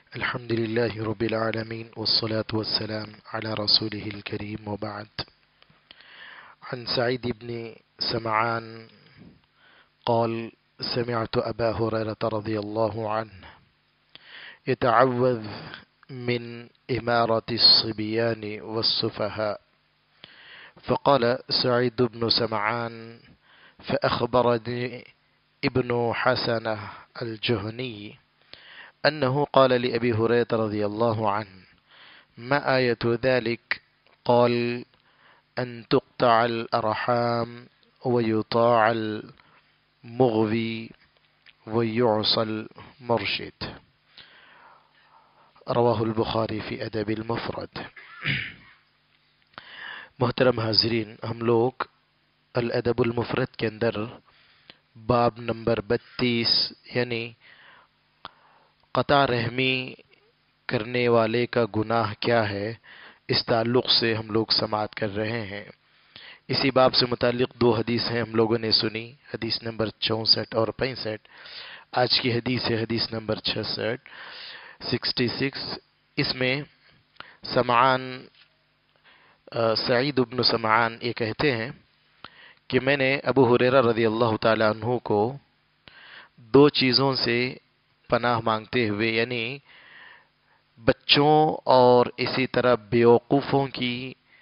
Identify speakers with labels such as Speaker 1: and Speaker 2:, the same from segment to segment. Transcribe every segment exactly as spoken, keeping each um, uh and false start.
Speaker 1: الحمد لله رب العالمين والصلاة والسلام على رسوله الكريم وبعد. عن سعيد بن سمعان قال: سمعت أبا هريرة رضي الله عنه يتعوذ من إمارة الصبيان والسفهاء، فقال سعيد بن سمعان: فأخبرني ابن حسنة الجهني أنه قال لأبي هريرة رضي الله عنه: ما آية ذلك؟ قال: أن تقطع الأرحام ويطاع المغوي ويعصى المرشد. رواہ البخاری فی ادب المفرد. محترم حاضرین، ہم لوگ الادب المفرد کے اندر باب نمبر بتیس یعنی قطع رحمی کرنے والے کا گناہ کیا ہے، اس تعلق سے ہم لوگ سماعت کر رہے ہیں. اسی باب سے متعلق دو حدیثیں ہم لوگوں نے سنی، حدیث نمبر چونسٹھ اور پینسٹھ. آج کی حدیث ہے حدیث نمبر چھسٹھ سکسٹی سکس. اس میں سمعان سعید بن سمعان یہ کہتے ہیں کہ میں نے ابو ہریرہ رضی اللہ تعالی عنہ کو دو چیزوں سے پناہ مانگتے ہوئے، یعنی بچوں اور اسی طرح بیوقوفوں کی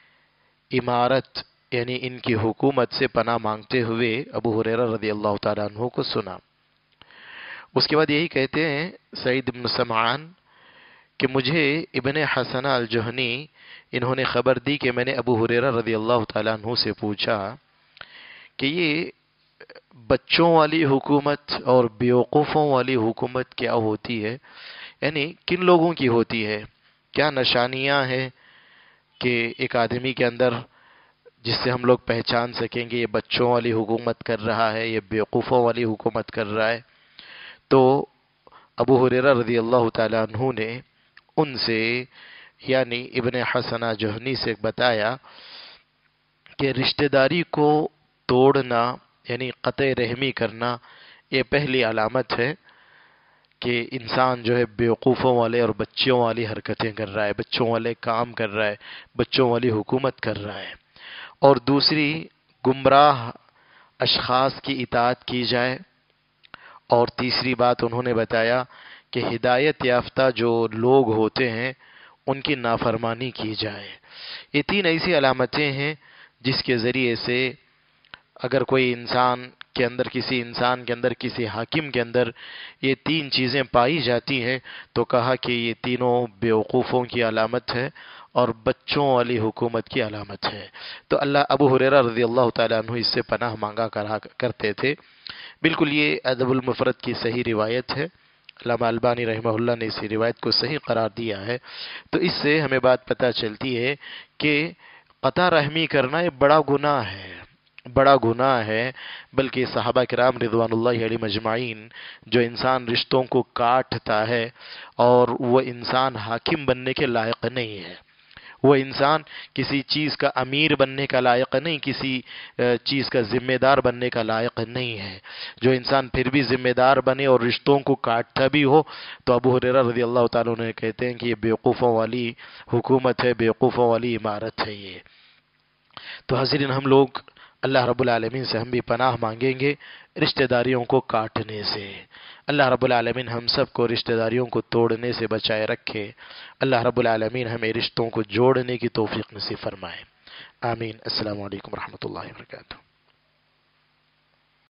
Speaker 1: امارت یعنی ان کی حکومت سے پناہ مانگتے ہوئے ابو ہریرہ رضی اللہ تعالی عنہ کو سنا. اس کے بعد یہی کہتے ہیں سعید بن سمعان کہ مجھے ابن حسنہ الجہنی انہوں نے خبر دی کہ میں نے ابو ہریرہ رضی اللہ تعالیٰ عنہ سے پوچھا کہ یہ بچوں والی حکومت اور بیوقوفوں والی حکومت کیا ہوتی ہے، یعنی کن لوگوں کی ہوتی ہے، کیا نشانیاں ہیں کہ ایک آدمی کے اندر جس سے ہم لوگ پہچان سکیں گے یہ بچوں والی حکومت کر رہا ہے، یہ بیوقوفوں والی حکومت کر رہا ہے. تو ابو ہریرہ رضی اللہ تعالیٰ عنہ نے ان سے یعنی ابن حسنہ جہنی سے بتایا کہ رشتہ داری کو توڑنا یعنی قطع رحمی کرنا یہ پہلی علامت ہے کہ انسان جو ہے بیوقوفوں والے اور بچوں والی حرکتیں کر رہا ہے، بچوں والے کام کر رہا ہے، بچوں والی حکومت کر رہا ہے. اور دوسری، گمراہ اشخاص کی اطاعت کی جائے. اور تیسری بات انہوں نے بتایا کہ ہدایت یافتہ جو لوگ ہوتے ہیں ان کی نافرمانی کی جائے. یہ تین ایسی علامتیں ہیں جس کے ذریعے سے اگر کوئی انسان کے اندر کسی انسان کے اندر کسی حاکم کے اندر یہ تین چیزیں پائی جاتی ہیں تو کہا کہ یہ تینوں بیوقوفوں کی علامت ہے اور بچوں والی حکومت کی علامت ہے. تو اللہ ابو ہریرہ رضی اللہ تعالیٰ عنہ اس سے پناہ مانگا کرتے تھے. بالکل یہ ادب المفرد کی صحیح روایت ہے. علامہ البانی رحمہ اللہ نے اسی روایت کو صحیح قرار دیا ہے. تو اس سے ہمیں بات پتہ چلتی ہے کہ قطع رحمی کرنا یہ بڑا گناہ ہے، بڑا گناہ ہے. بلکہ صحابہ کرام رضوان اللہ علیہم اجمعین جو انسان رشتوں کو کاٹتا ہے اور وہ انسان حاکم بننے کے لائق نہیں ہے، وہ انسان کسی چیز کا امیر بننے کا لائق نہیں، کسی چیز کا ذمہ دار بننے کا لائق نہیں ہے. جو انسان پھر بھی ذمہ دار بنے اور رشتوں کو کاٹتا بھی ہو تو ابو ہریرہ رضی اللہ تعالیٰ عنہ کہتے ہیں کہ یہ بیوقوفوں والی حکومت ہے، بیوقوفوں والی عمارت ہے یہ. تو حاضرین، ہم لوگ اللہ رب العالمین سے ہم بھی پناہ مانگیں گے رشتہ داریوں کو کاٹنے سے. اللہ رب العالمین ہم سب کو رشتہ داریوں کو توڑنے سے بچائے رکھے. اللہ رب العالمین ہمیں رشتوں کو جوڑنے کی توفیق نصیب فرمائے. آمین. السلام علیکم ورحمۃ اللہ وبرکاتہ.